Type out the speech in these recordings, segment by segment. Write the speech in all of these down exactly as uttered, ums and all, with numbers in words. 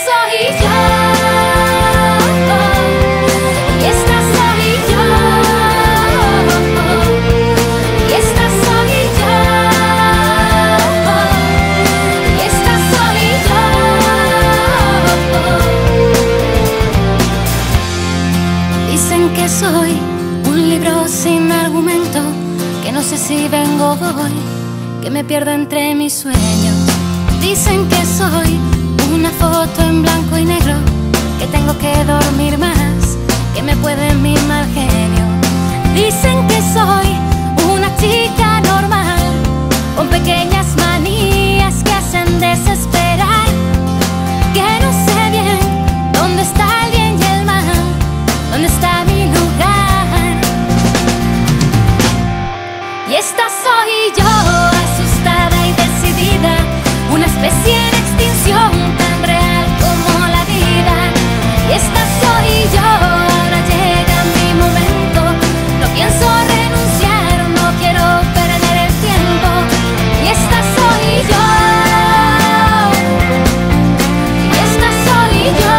soy yo. Y esta soy yo. Y esta soy yo. Y esta soy yo. Dicen que soy un libro sin argumento, que no sé si vengo o voy, que me pierdo entre mis sueños. Dicen que soy una foto en blanco y negro, que tengo que dormir más, que me puede mi mal genio. Dicen que soy una chica normal, con pequeñas manías que hacen desesperar, que no sé bien dónde está el bien y el mal, dónde está mi lugar. Y esta soy yo, asustada y decidida, una especie en extinción tan real como la vida. Y esta soy yo, ahora llega mi momento, no pienso renunciar, no quiero perder el tiempo. Y esta soy yo, y esta soy yo.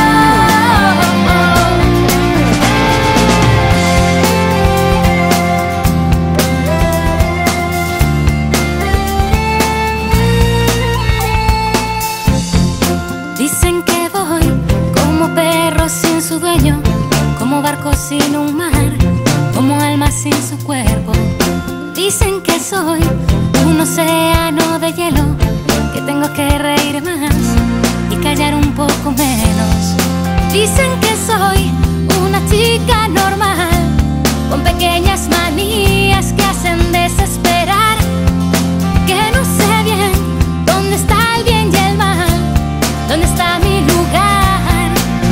Dicen que voy como perro sin su dueño, como barco sin un mar, como alma sin su cuerpo. Dicen que soy un océano de hielo, que tengo que reír más y callar un poco menos. Dicen que soy una chica normal, con pequeñas manías que hacen desesperar, que no sé bien dónde está el bien y el mal, dónde está mi lugar.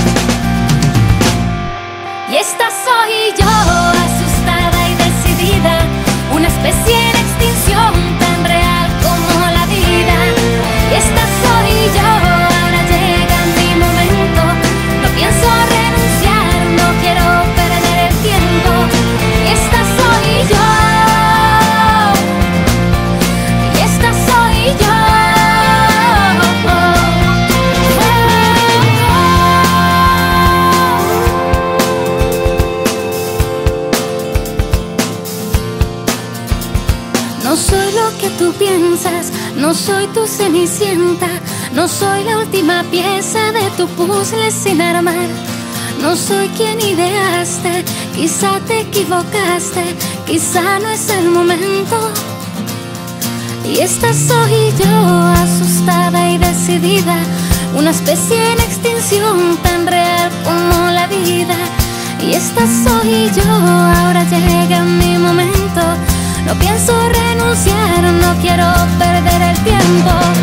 Y esta soy yo, asustada y decidida, una especie en extinción tan real como la vida. Y esta soy yo, ahora llega mi momento, no pienso renunciar, no quiero perder el tiempo. Y esta soy yo, y esta soy yo. No soy lo que tú piensas, no soy tu cenicienta, no soy la última pieza de tu puzzle sin armar. No soy quien ideaste, quizá te equivocaste, quizá no es el momento. Y esta soy yo, asustada y decidida, una especie en extinción tan real como la vida. Y esta soy yo, ahora llega mi momento, no pienso renunciar, no quiero perder el tiempo.